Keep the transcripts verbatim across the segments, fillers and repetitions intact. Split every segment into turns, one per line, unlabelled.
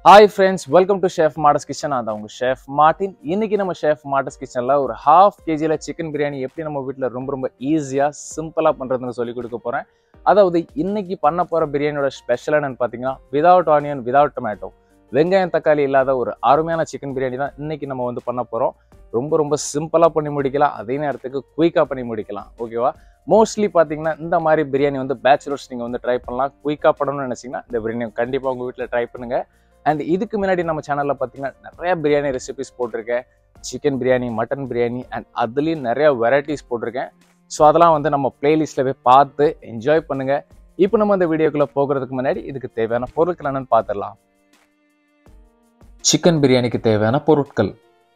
Hi friends, welcome to Chef Martin's Kitchen. நான் தான் உங்க Chef Martin. இன்னைக்கு நம்ம Chef Martin's Kitchenல ஒரு half kgல chicken biryani எப்படி நம்ம வீட்ல ரொம்ப ரொம்ப ஈஸியா சிம்பிளா பண்றதுன்னு சொல்லி கொடுக்க போறேன். அதாவது இன்னைக்கு பண்ண போற பிரியாணியோட ஸ்பெஷல் என்னன்னு பாத்தீங்கன்னா without onion, without tomato. வெங்காயம் தக்காளி இல்லாத ஒரு அருமையான chicken biryani தான் இன்னைக்கு நம்ம வந்து பண்ண போறோம். ரொம்ப ரொம்ப சிம்பிளா பண்ணி முடிக்கலாம். அதே நேரத்துக்கு குயிக்கா பண்ணி முடிக்கலாம். ஓகேவா? மோஸ்ட்லி பாத்தீங்கன்னா இந்த மாதிரி பிரியாணி வந்து பேச்சுலர்ஸ் நீங்க வந்து ட்ரை பண்ணலாம். குயிக்கா பண்ணணும்னு நினைச்சீங்கன்னா இந்த பிரியாணி கண்டிப்பா உங்க வீட்ல ட்ரை பண்ணுங்க. அண்ட் இதுக்கு முன்னாடி நம்ம சேனல்ல பார்த்தீங்கன்னா நிறைய பிரியாணி ரெசிபிஸ் போட்டிருக்கேன். Chicken biryani, mutton biryani and அதுலேயும் நிறைய வெரைட்டிஸ் போட்டிருக்கேன். ஸோ அதெல்லாம் வந்து நம்ம பிளேலிஸ்ட்டில் போய் பார்த்து என்ஜாய் பண்ணுங்க. இப்போ நம்ம அந்த வீடியோக்குள்ளே போகிறதுக்கு முன்னாடி இதுக்கு தேவையான பொருட்கள் என்னன்னு பார்த்துடலாம். சிக்கன் பிரியாணிக்கு தேவையான பொருட்கள்: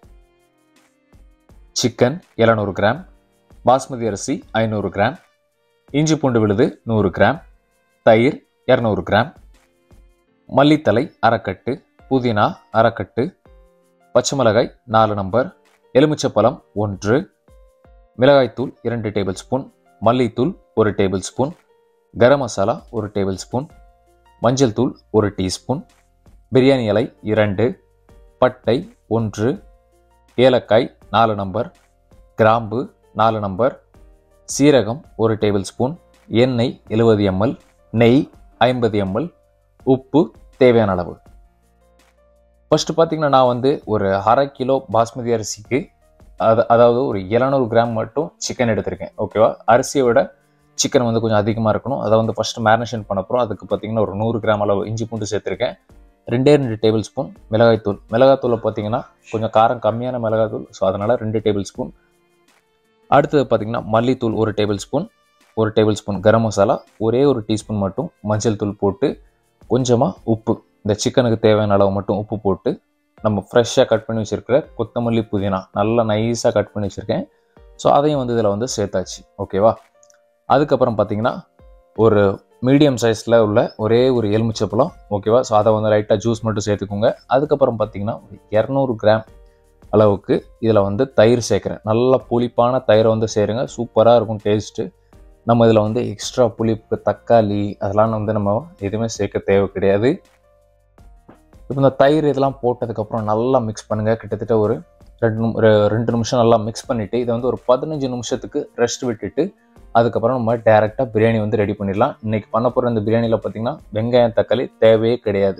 சிக்கன் எழுநூறு கிராம், பாஸ்மதி அரிசி ஐநூறு கிராம், இஞ்சி பூண்டு விழுது நூறு கிராம், தயிர் இரநூறு கிராம், மல்லித்தலை அரைக்கட்டு, புதினா அரைக்கட்டு, பச்சை மிளகாய் நாலு நம்பர், எலுமிச்சப்பழம் ஒன்று, மிளகாய்த்தூள் இரண்டு டேபிள் ஸ்பூன், மல்லித்தூள் ஒரு டேபிள் ஸ்பூன், கரம் மசாலா ஒரு டேபிள் ஸ்பூன், மஞ்சள் தூள் ஒரு டீஸ்பூன், பிரியாணி இலை இரண்டு, பட்டை ஒன்று, ஏலக்காய் நாலு நம்பர், கிராம்பு நாலு நம்பர், சீரகம் ஒரு டேபிள் ஸ்பூன், எண்ணெய் எழுபது எம்எல், நெய் ஐம்பது எம்எல், உப்பு தேவையான அளவு. ஃபர்ஸ்ட் பார்த்தீங்கன்னா நான் வந்து ஒரு அரை கிலோ பாஸ்மதி அரிசிக்கு அது அதாவது ஒரு எழுநூறு கிராம் மட்டும் சிக்கன் எடுத்திருக்கேன். ஓகேவா? அரிசியோட சிக்கன் வந்து கொஞ்சம் அதிகமாக இருக்கணும். அதை வந்து ஃபர்ஸ்ட் மேரினேஷன் பண்ண போகிறோம். அதுக்கு பார்த்தீங்கன்னா ஒரு நூறு கிராம் அளவு இஞ்சி பூண்டு சேர்த்துருக்கேன். ரெண்டே ரெண்டு டேபிள் ஸ்பூன் மிளகாய்த்தூள். மிளகாத்தூளை பார்த்தீங்கன்னா கொஞ்சம் காரம் கம்மியான மிளகாத்தூள், ஸோ அதனால் ரெண்டு டேபிள் ஸ்பூன். அடுத்தது பார்த்தீங்கன்னா மல்லித்தூள் ஒரு டேபிள் ஸ்பூன், ஒரு டேபிள் ஸ்பூன் கரம் மசாலா, ஒரே ஒரு டீஸ்பூன் மட்டும் மஞ்சள் தூள் போட்டு, கொஞ்சமாக உப்பு, இந்த சிக்கனுக்கு தேவையான அளவு மட்டும் உப்பு போட்டு, நம்ம ஃப்ரெஷ்ஷாக கட் பண்ணி வச்சுருக்கிற கொத்தமல்லி புதினா நல்லா நைஸாக கட் பண்ணி வச்சுருக்கேன். ஸோ அதையும் வந்து இதில் வந்து சேர்த்தாச்சு. ஓகேவா? அதுக்கப்புறம் பார்த்தீங்கன்னா ஒரு மீடியம் சைஸில் உள்ள ஒரே ஒரு எலுமிச்சப்பழம். ஓகேவா? ஸோ அதை வந்து லைட்டாக ஜூஸ் மட்டும் சேர்த்துக்கோங்க. அதுக்கப்புறம் பார்த்தீங்கன்னா ஒரு இரநூறு கிராம் அளவுக்கு இதில் வந்து தயிர் சேர்க்குறேன். நல்ல புளிப்பான தயிரை வந்து சேருங்க, சூப்பராக இருக்கும் டேஸ்ட்டு. நம்ம இதில் வந்து எக்ஸ்ட்ரா புளிப்பு, தக்காளி அதெல்லாம் வந்து நம்ம எதுவுமே சேர்க்க தேவை கிடையாது. இப்போ இந்த தயிர் இதெல்லாம் போட்டதுக்கப்புறம் நல்லா மிக்ஸ் பண்ணுங்கள். கிட்டத்தட்ட ஒரு ரெண்டு ரெண்டு நிமிஷம் நல்லா மிக்ஸ் பண்ணிவிட்டு இதை வந்து ஒரு பதினஞ்சு நிமிஷத்துக்கு ரெஸ்ட் விட்டுட்டு அதுக்கப்புறம் நம்ம டேரெக்டாக பிரியாணி வந்து ரெடி பண்ணிடலாம். இன்றைக்கி பண்ண போகிற இந்த பிரியாணியில் பார்த்திங்கன்னா வெங்காயம் தக்காளி தேவையே கிடையாது.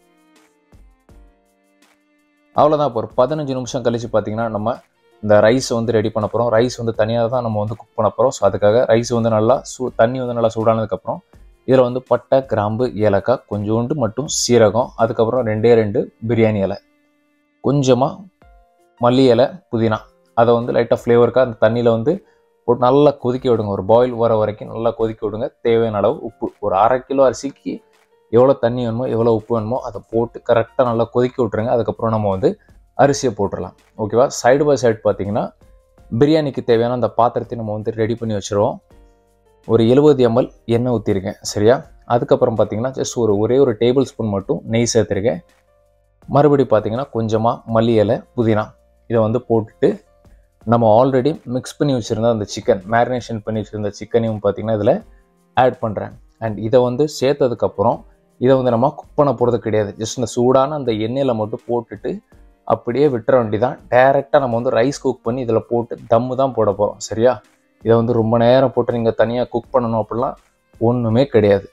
அவ்வளோதான். இப்போ ஒரு பதினஞ்சு நிமிஷம் கழித்து பார்த்திங்கன்னா நம்ம இந்த ரைஸ் வந்து ரெடி பண்ண போகிறோம். ரைஸ் வந்து தனியாக தான் நம்ம வந்து குக் பண்ண போகிறோம். ஸோ அதுக்காக ரைஸ் வந்து நல்லா சூ தண்ணி வந்து நல்லா சூடானதுக்கப்புறம் இதில் வந்து பட்டை, கிராம்பு, ஏலக்காய், கொஞ்சோண்டு மட்டும் சீரகம், அதுக்கப்புறம் ரெண்டே ரெண்டு பிரியாணி இலை, கொஞ்சமாக மல்லி இலை, புதினா, அதை வந்து லைட்டாக ஃப்ளேவருக்காக அந்த தண்ணியில் வந்து போட்டு நல்லா கொதிக்க விடுங்க. ஒரு பாயில் வர வரைக்கும் நல்லா கொதிக்க விடுங்க. தேவையான அளவு உப்பு, ஒரு அரை கிலோ அரிசிக்கு எவ்வளோ தண்ணி வேணுமோ எவ்வளோ உப்பு வேணுமோ அதை போட்டு கரெக்டாக நல்லா கொதிக்க விட்டுருங்க. அதுக்கப்புறம் நம்ம வந்து அரிசியை போட்டுடலாம். ஓகேவா? சைடு பை சைடு பார்த்தீங்கன்னா பிரியாணிக்கு தேவையான அந்த பாத்திரத்தை நம்ம வந்து ரெடி பண்ணி வச்சுருவோம். ஒரு எழுபது எம்எல் எண்ணெய் ஊற்றிருக்கேன். சரியா? அதுக்கப்புறம் பார்த்தீங்கன்னா ஜஸ்ட் ஒரு ஒரே ஒரு டேபிள் ஸ்பூன் மட்டும் நெய் சேர்த்துருக்கேன். மறுபடி பார்த்தீங்கன்னா கொஞ்சமாக மல்லி இலை, புதினா இதை வந்து போட்டுட்டு நம்ம ஆல்ரெடி மிக்ஸ் பண்ணி வச்சுருந்த அந்த சிக்கன், மேரினேஷன் பண்ணி வச்சுருந்த சிக்கனையும் பார்த்தீங்கன்னா இதில் ஆட் பண்ணுறேன். அண்ட் இதை வந்து சேர்த்ததுக்கப்புறம் இதை வந்து நம்ம குக் பண்ண போகிறது கிடையாது. ஜஸ்ட் இந்த சூடான அந்த எண்ணெயில் மட்டும் போட்டுட்டு அப்படியே விட்டுற வேண்டி தான். டைரெக்டாக நம்ம வந்து ரைஸ் குக் பண்ணி இதில் போட்டு தம்மு தான் போட போகிறோம். சரியா? இதை வந்து ரொம்ப நேரம் போட்டு நீங்கள் தனியாக குக் பண்ணணும் அப்படிலாம் ஒன்றுமே கிடையாது.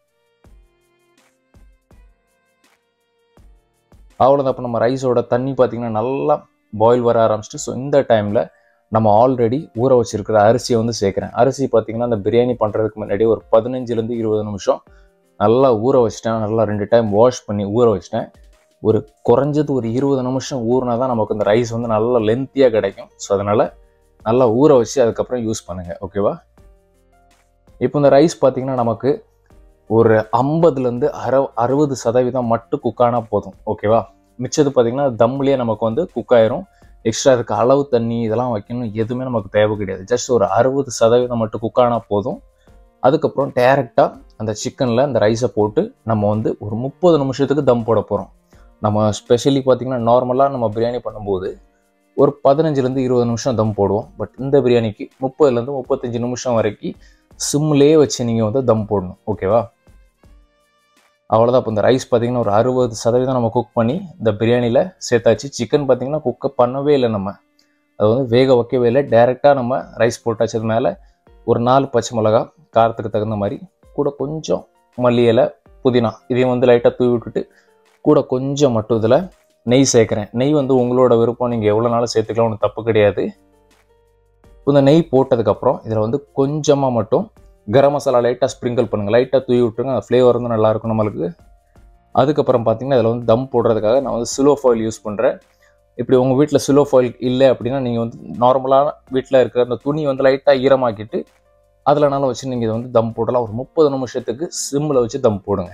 அவ்வளோதான். அப்போ நம்ம ரைஸோட தண்ணி பார்த்திங்கன்னா நல்லா பாயில் வர ஆரம்பிச்சிட்டு, ஸோ இந்த டைமில் நம்ம ஆல்ரெடி ஊற வச்சுருக்கிற அரிசியை வந்து சேர்க்குறேன். அரிசி பார்த்திங்கன்னா அந்த பிரியாணி பண்ணுறதுக்கு முன்னாடி ஒரு பதினஞ்சுலேருந்து இருபது நிமிஷம் நல்லா ஊற வச்சிட்டேன். நல்லா ரெண்டு டைம் வாஷ் பண்ணி ஊற வச்சிட்டேன். ஒரு குறைஞ்சது ஒரு இருபது நிமிஷம் ஊறினா தான் நமக்கு இந்த ரைஸ் வந்து நல்லா லென்த்தியாக கிடைக்கும். ஸோ அதனால் நல்லா ஊற வச்சு அதுக்கப்புறம் யூஸ் பண்ணுங்கள். ஓகேவா? இப்போ இந்த ரைஸ் பார்த்திங்கன்னா நமக்கு ஒரு ஐம்பதுலேருந்து அறு அறுபது சதவீதம் மட்டும் குக் ஆனால் போதும். ஓகேவா? மிச்சது பார்த்திங்கன்னா தம்லேயே நமக்கு வந்து குக் ஆயிரும். எக்ஸ்ட்ரா இருக்க அளவு தண்ணி இதெல்லாம் வைக்கணும் எதுவுமே நமக்கு தேவை கிடையாது. ஜஸ்ட் ஒரு அறுபது சதவீதம் மட்டும் குக் ஆனால் போதும். அதுக்கப்புறம் டேரெக்டாக அந்த சிக்கனில் அந்த ரைஸை போட்டு நம்ம வந்து ஒரு முப்பது நிமிஷத்துக்கு தம் போட போகிறோம். நம்ம ஸ்பெஷலி பார்த்திங்கன்னா நார்மலாக நம்ம பிரியாணி பண்ணும்போது ஒரு பதினஞ்சுலேருந்து இருபது நிமிஷம் தம் போடுவோம். பட் இந்த பிரியாணிக்கு முப்பதுலேருந்து முப்பத்தஞ்சு நிமிஷம் வரைக்கும் சிம்லேயே வச்சு நீங்கள் வந்து தம் போடணும். ஓகேவா? அவ்வளோதான். இப்போ இந்த ரைஸ் பார்த்திங்கன்னா ஒரு அறுபது சதவீதம் நம்ம குக் பண்ணி இந்த பிரியாணியில் சேர்த்தாச்சு. சிக்கன் பார்த்திங்கன்னா குக்கை பண்ணவே இல்லை, நம்ம அது வந்து வேக வைக்கவே இல்லை. டேரெக்டாக நம்ம ரைஸ் போட்டாச்சு. அது மேலே ஒரு நாலு பச்சை மிளகா காரத்துக்கு தகுந்த மாதிரி, கூட கொஞ்சம் மல்லி இலை, புதினா இதையும் வந்து லைட்டாக தூவி விட்டுட்டு கூட கொஞ்சம் மட்டும் இதில் நெய் சேர்க்குறேன். நெய் வந்து உங்களோட விருப்பம், நீங்கள் எவ்வளோ நாளும் சேர்த்துக்கலாம், ஒன்றும் தப்பு கிடையாது. இந்த நெய் போட்டதுக்கப்புறம் இதில் வந்து கொஞ்சமாக மட்டும் கரம் மசாலா லைட்டாக ஸ்ப்ரிங்கிள் பண்ணுங்கள், லைட்டாக தூவி விட்டுருங்க. அந்த ஃப்ளேவர் வந்து நல்லாயிருக்கும் நம்மளுக்கு. அதுக்கப்புறம் பார்த்திங்கன்னா இதில் வந்து தம் போடுறதுக்காக நான் வந்து சிலோ ஃபாயில் யூஸ் பண்ணுறேன். இப்படி உங்கள் வீட்டில் சிலோ ஃபாயில் இல்லை அப்படின்னா நீங்கள் வந்து நார்மலான வீட்டில் இருக்கிற அந்த துணி வந்து லைட்டாக ஈரமாக்கிட்டு அதில்னாலும் வச்சு நீங்கள் இதை வந்து தம் போடலாம். ஒரு முப்பது நிமிஷத்துக்கு சிம்மில் வச்சு தம் போடுங்க.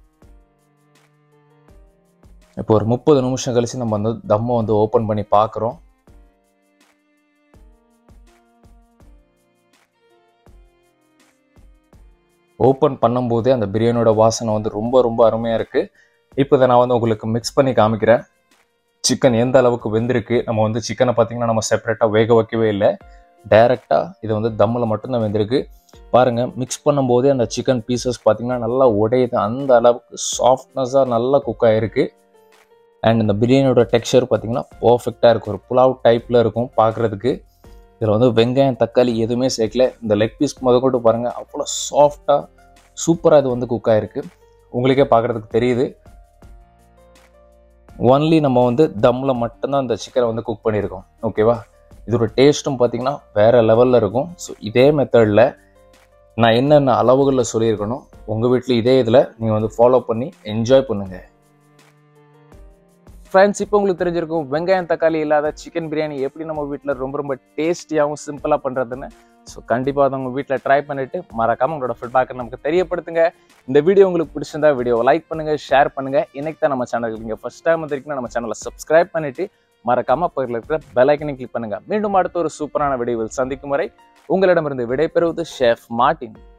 இப்போ ஒரு முப்பது நிமிஷம் கழிச்சு நம்ம வந்து தம்மை வந்து ஓப்பன் பண்ணி பார்க்குறோம். ஓப்பன் பண்ணும்போதே அந்த பிரியாணியோட வாசனை வந்து ரொம்ப ரொம்ப அருமையாக இருக்குது. இப்போ இதை நான் வந்து உங்களுக்கு மிக்ஸ் பண்ணி காமிக்கிறேன். சிக்கன் எந்த அளவுக்கு வெந்திருக்கு. நம்ம வந்து சிக்கனை பார்த்திங்கன்னா நம்ம செப்பரேட்டாக வேக வைக்கவே இல்லை, டைரெக்டாக இது வந்து தம்மில் மட்டும்தான் வெந்திருக்கு. பாருங்கள், மிக்ஸ் பண்ணும்போதே அந்த சிக்கன் பீசஸ் பார்த்திங்கன்னா நல்லா உடையுது. அந்த அளவுக்கு சாஃப்ட்னஸாக நல்லா குக் ஆகிருக்கு. அண்ட் இந்த பிரியாணியோட டெக்ஸ்சர் பார்த்திங்கன்னா பர்ஃபெக்டாக இருக்கும். ஒரு புலாவ் டைப்பில் இருக்கும் பார்க்குறதுக்கு. இதில் வந்து வெங்காயம் தக்காளி எதுவுமே சேர்க்கல. இந்த லெக் பீஸ் முதற்கொண்டு பாருங்கள், அவ்வளோ சாஃப்டாக சூப்பராக இது வந்து குக் ஆகிருக்கு. உங்களுக்கே பார்க்குறதுக்கு தெரியுது. ஒன்லி நம்ம வந்து தம்மில் மட்டும்தான் இந்த சிக்கனை வந்து குக் பண்ணியிருக்கோம். ஓகேவா? இதோட டேஸ்ட்டும் பார்த்திங்கன்னா வேறு லெவலில் இருக்கும். ஸோ இதே மெத்தடில் நான் என்னென்ன அளவுகளில் சொல்லியிருக்கணும், உங்கள் வீட்டில் இதே இதில் நீங்கள் வந்து ஃபாலோ பண்ணி என்ஜாய் பண்ணுங்கள். ஃப்ரெண்ட்ஸ், இப்போ உங்களுக்கு தெரிஞ்சிருக்கும் வெங்காயம் தக்காளி இல்லாத சிக்கன் பிரியாணி எப்படி நம்ம வீட்டில் ரொம்ப ரொம்ப டேஸ்டியாகவும் சிம்பிளாக பண்ணுறதுன்னு. ஸோ கண்டிப்பாக அதை உங்கள் வீட்டில் ட்ரை பண்ணிவிட்டு மறக்காமல் உங்களோட ஃபீட்பேக்கை நமக்கு தெரியப்படுத்துங்க. இந்த வீடியோ உங்களுக்கு பிடிச்சிருந்தா வீடியோவை லைக் பண்ணுங்கள், ஷேர் பண்ணுங்கள். இன்னைக்கு தான் நம்ம சேனலுக்கு நீங்கள் ஃபஸ்ட் டைம் வந்திருக்கீங்கன்னா நம்ம சேனலை சப்ஸ்கிரைப் பண்ணிவிட்டு மறக்காமல் பக்கத்தில் இருக்கிற பெல் ஐக்கனை கிளிக் பண்ணுங்கள். மீண்டும் அடுத்த ஒரு சூப்பரான வீடியோவில் சந்திக்கும் வரை உங்களிடமிருந்து விடைபெறுவது ஷெஃப் மார்ட்டின்.